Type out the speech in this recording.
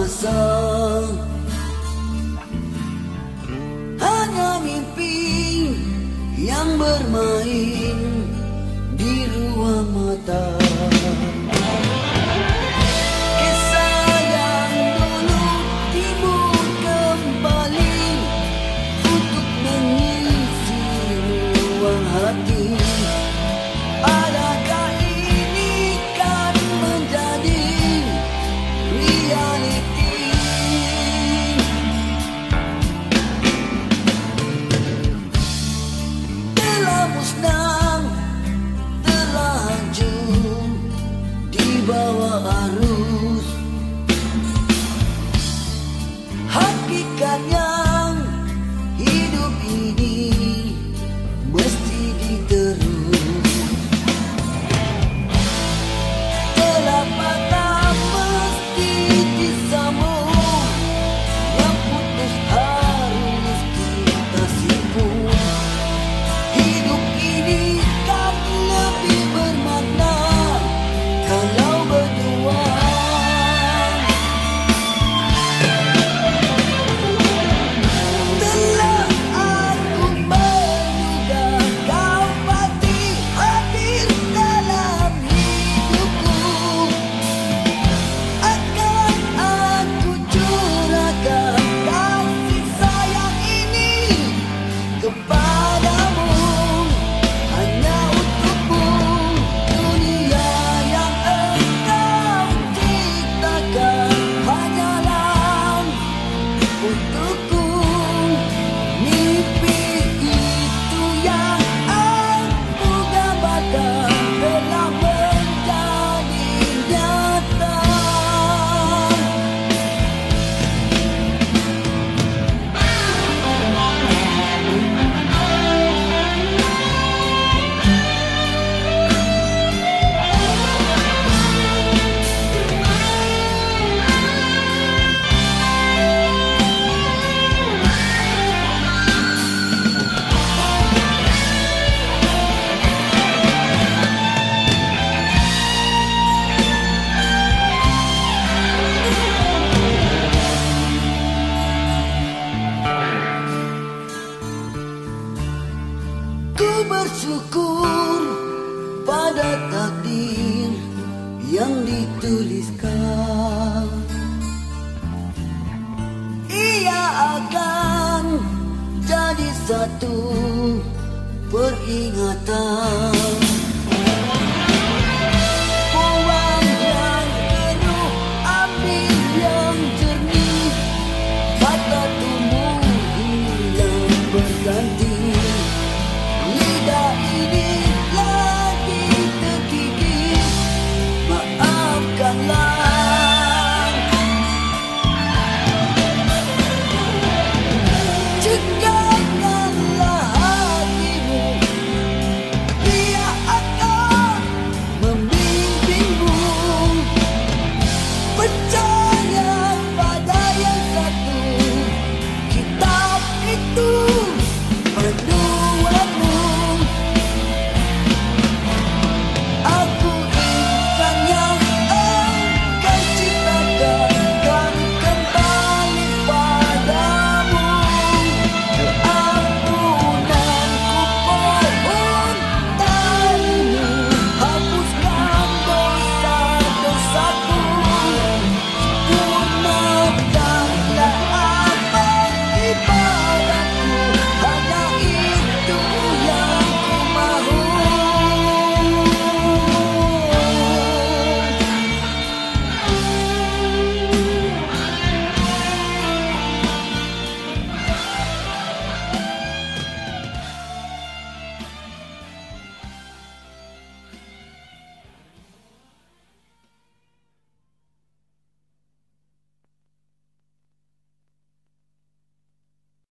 masa, hanya mimpi yang bermain di ruang mata. Kisah yang dulu timbul kembali untuk mengisi ruang hati. Adakah ini kan menjadi realiti? Telah musnah, telah hancur di bawah arus. Hakikatnya hidup ini mesti diterus. Telah patah mesti disambung, yang putus harus kita sibuk. Hidup ini kan lebih bermakna kalau berdua. Telah aku menduga kau pasti hadir dalam hidupku. Akan aku curahkan kasih sayang ini kepadamu, hanya untukmu. Dunia yang engkau ciptakan hanyalah untukku. Mimpi itu yang aku gambarkan telah menjadi nyata. Ku bersyukur pada takdir yang dituliskan. Ia akan jadi satu peringatan.